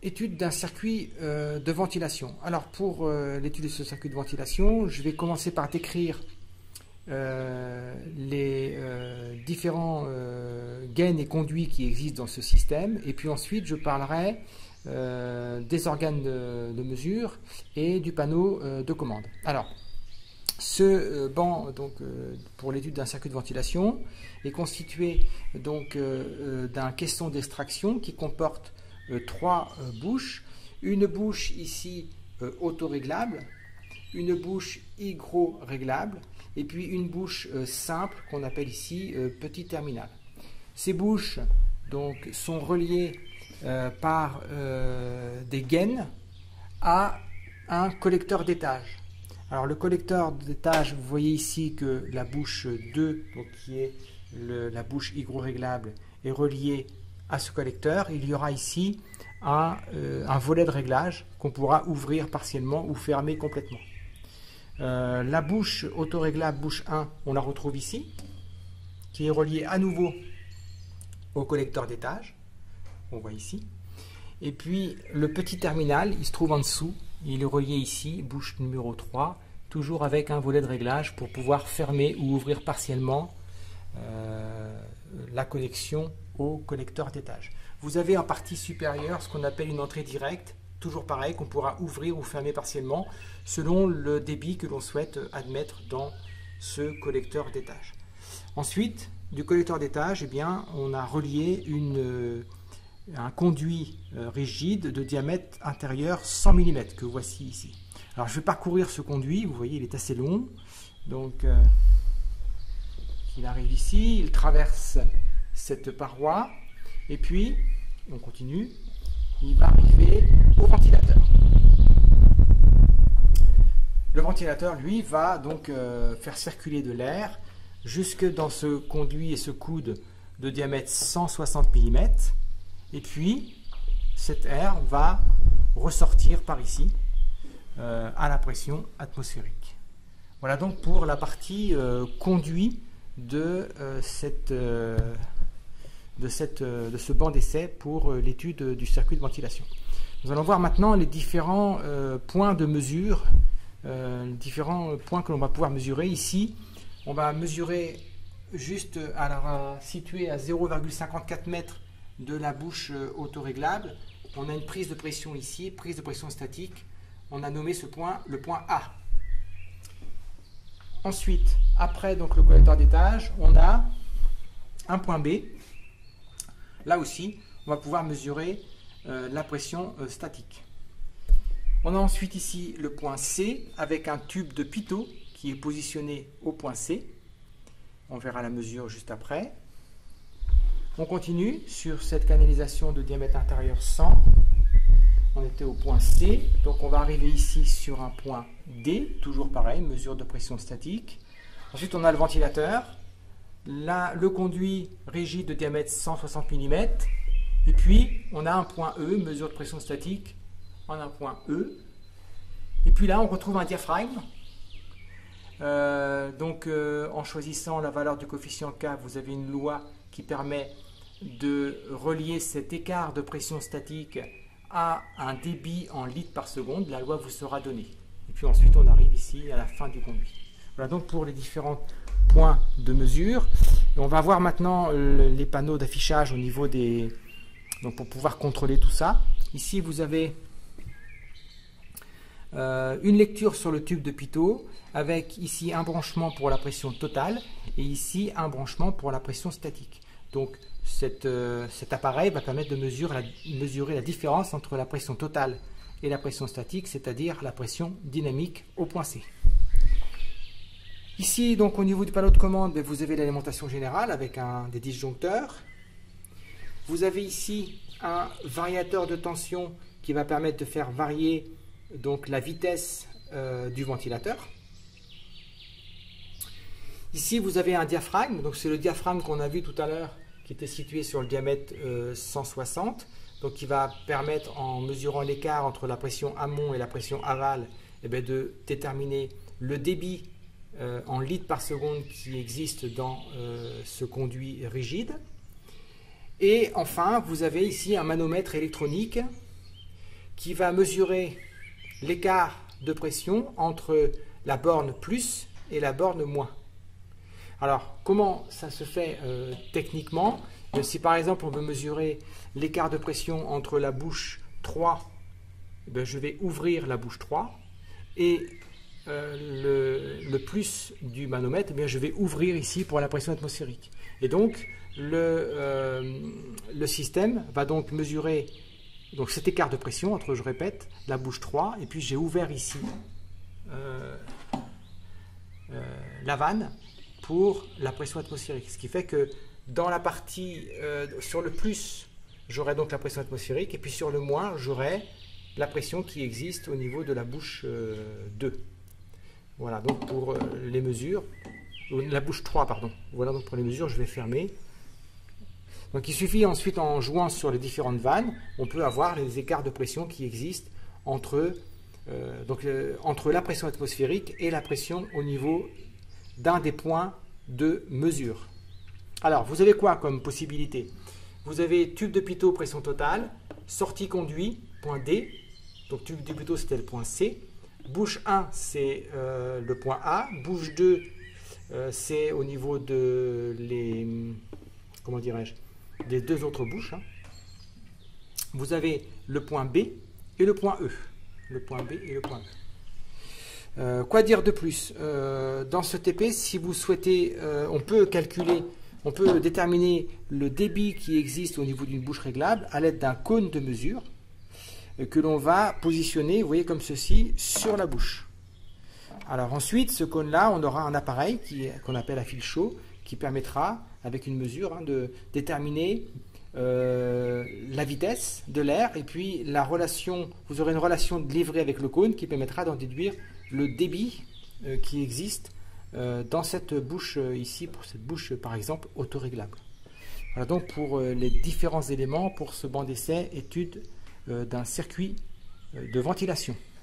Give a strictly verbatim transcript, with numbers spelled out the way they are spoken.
étude d'un circuit euh, de ventilation. Alors pour euh, l'étude de ce circuit de ventilation, je vais commencer par décrire euh, les euh, différents euh, gains et conduits qui existent dans ce système, et puis ensuite je parlerai euh, des organes de, de mesure et du panneau euh, de commande. Alors, ce euh, banc donc, euh, pour l'étude d'un circuit de ventilation est constitué donc euh, d'un caisson d'extraction qui comporte euh, trois euh, bouches. Une bouche ici euh, autoréglable, une bouche hygro-réglable et puis une bouche euh, simple qu'on appelle ici euh, petit terminal. Ces bouches donc, sont reliées euh, par euh, des gaines à un collecteur d'étage. Alors le collecteur d'étage, vous voyez ici que la bouche deux, donc qui est le, la bouche hygro-réglable, est reliée à ce collecteur. Il y aura ici un, euh, un volet de réglage qu'on pourra ouvrir partiellement ou fermer complètement. Euh, la bouche autoréglable, bouche un, on la retrouve ici, qui est reliée à nouveau au collecteur d'étage. On voit ici. Et puis le petit terminal, il se trouve en dessous. Il est relié ici, bouche numéro trois, toujours avec un volet de réglage pour pouvoir fermer ou ouvrir partiellement euh, la connexion au collecteur d'étage. Vous avez en partie supérieure ce qu'on appelle une entrée directe, toujours pareil, qu'on pourra ouvrir ou fermer partiellement selon le débit que l'on souhaite admettre dans ce collecteur d'étage. Ensuite, du collecteur d'étage, eh bien, on a relié une... un conduit euh, rigide de diamètre intérieur cent millimètres que voici ici. Alors je vais parcourir ce conduit, vous voyez il est assez long, donc euh, il arrive ici, il traverse cette paroi et puis on continue, il va arriver au ventilateur. Le ventilateur lui va donc euh, faire circuler de l'air jusque dans ce conduit et ce coude de diamètre cent soixante millimètres. Et puis, cet air va ressortir par ici euh, à la pression atmosphérique. Voilà donc pour la partie euh, conduit de, euh, cette, euh, de, cette, euh, de ce banc d'essai pour euh, l'étude du circuit de ventilation. Nous allons voir maintenant les différents euh, points de mesure, euh, les différents points que l'on va pouvoir mesurer. Ici, on va mesurer juste à la, situé à zéro virgule cinquante-quatre mètres de la bouche autoréglable. On a une prise de pression ici, prise de pression statique. On a nommé ce point le point A. Ensuite, après donc le collecteur d'étage, on a un point B. Là aussi, on va pouvoir mesurer euh, la pression euh, statique. On a ensuite ici le point C avec un tube de pitot qui est positionné au point C. On verra la mesure juste après. On continue sur cette canalisation de diamètre intérieur cent. On était au point C, donc on va arriver ici sur un point D, toujours pareil, mesure de pression statique. Ensuite, on a le ventilateur, là, le conduit rigide de diamètre cent soixante millimètres. Et puis, on a un point E, mesure de pression statique, en un point E. Et puis là, on retrouve un diaphragme. Euh, donc, euh, en choisissant la valeur du coefficient K, vous avez une loi qui permet de relier cet écart de pression statique à un débit en litres par seconde. La loi vous sera donnée. Et puis ensuite, on arrive ici à la fin du conduit. Voilà donc pour les différents points de mesure. Et on va voir maintenant les panneaux d'affichage au niveau des... Donc pour pouvoir contrôler tout ça. Ici, vous avez euh, une lecture sur le tube de pitot avec ici un branchement pour la pression totale et ici un branchement pour la pression statique. Donc cette, euh, cet appareil va permettre de mesurer la, mesurer la différence entre la pression totale et la pression statique, c'est-à-dire la pression dynamique au point C. Ici, donc au niveau du panneau de commande, vous avez l'alimentation générale avec un, des disjoncteurs. Vous avez ici un variateur de tension qui va permettre de faire varier donc, la vitesse euh, du ventilateur. Ici, vous avez un diaphragme, donc c'est le diaphragme qu'on a vu tout à l'heure qui était situé sur le diamètre euh, cent soixante, donc qui va permettre, en mesurant l'écart entre la pression amont et la pression aval, eh bien, de déterminer le débit euh, en litres par seconde qui existe dans euh, ce conduit rigide. Et enfin, vous avez ici un manomètre électronique qui va mesurer l'écart de pression entre la borne plus et la borne moins. Alors, comment ça se fait euh, techniquement? Si par exemple on veut mesurer l'écart de pression entre la bouche trois, ben, je vais ouvrir la bouche trois et euh, le, le plus du manomètre, eh bien, je vais ouvrir ici pour la pression atmosphérique. Et donc le, euh, le système va donc mesurer donc, cet écart de pression entre, je répète, la bouche trois et puis j'ai ouvert ici euh, euh, la vanne pour la pression atmosphérique. Ce qui fait que dans la partie, euh, sur le plus, j'aurai donc la pression atmosphérique, et puis sur le moins, j'aurai la pression qui existe au niveau de la bouche euh, deux. Voilà, donc pour euh, les mesures, la bouche trois, pardon. Voilà, donc pour les mesures, je vais fermer. Donc il suffit ensuite, en jouant sur les différentes vannes, on peut avoir les écarts de pression qui existent entre, euh, donc, euh, entre la pression atmosphérique et la pression au niveau d'un des points de mesure. Alors, vous avez quoi comme possibilité? Vous avez tube de pitot, pression totale, sortie conduit, point D, donc tube de pitot c'était le point C, bouche un c'est euh, le point A, bouche deux euh, c'est au niveau de les, comment dirais-je, des deux autres bouches. Hein. Vous avez le point B et le point E, le point B et le point E. Euh, quoi dire de plus? euh, Dans ce T P, si vous souhaitez, euh, on peut calculer, on peut déterminer le débit qui existe au niveau d'une bouche réglable à l'aide d'un cône de mesure euh, que l'on va positionner, vous voyez, comme ceci, sur la bouche. Alors ensuite, ce cône-là, on aura un appareil qu'on appelle à fil chaud qui permettra, avec une mesure, hein, de déterminer euh, la vitesse de l'air et puis la relation, vous aurez une relation de livrée avec le cône qui permettra d'en déduire le débit euh, qui existe euh, dans cette bouche euh, ici, pour cette bouche par exemple autoréglable. Voilà donc pour euh, les différents éléments pour ce banc d'essai, étude euh, d'un circuit euh, de ventilation.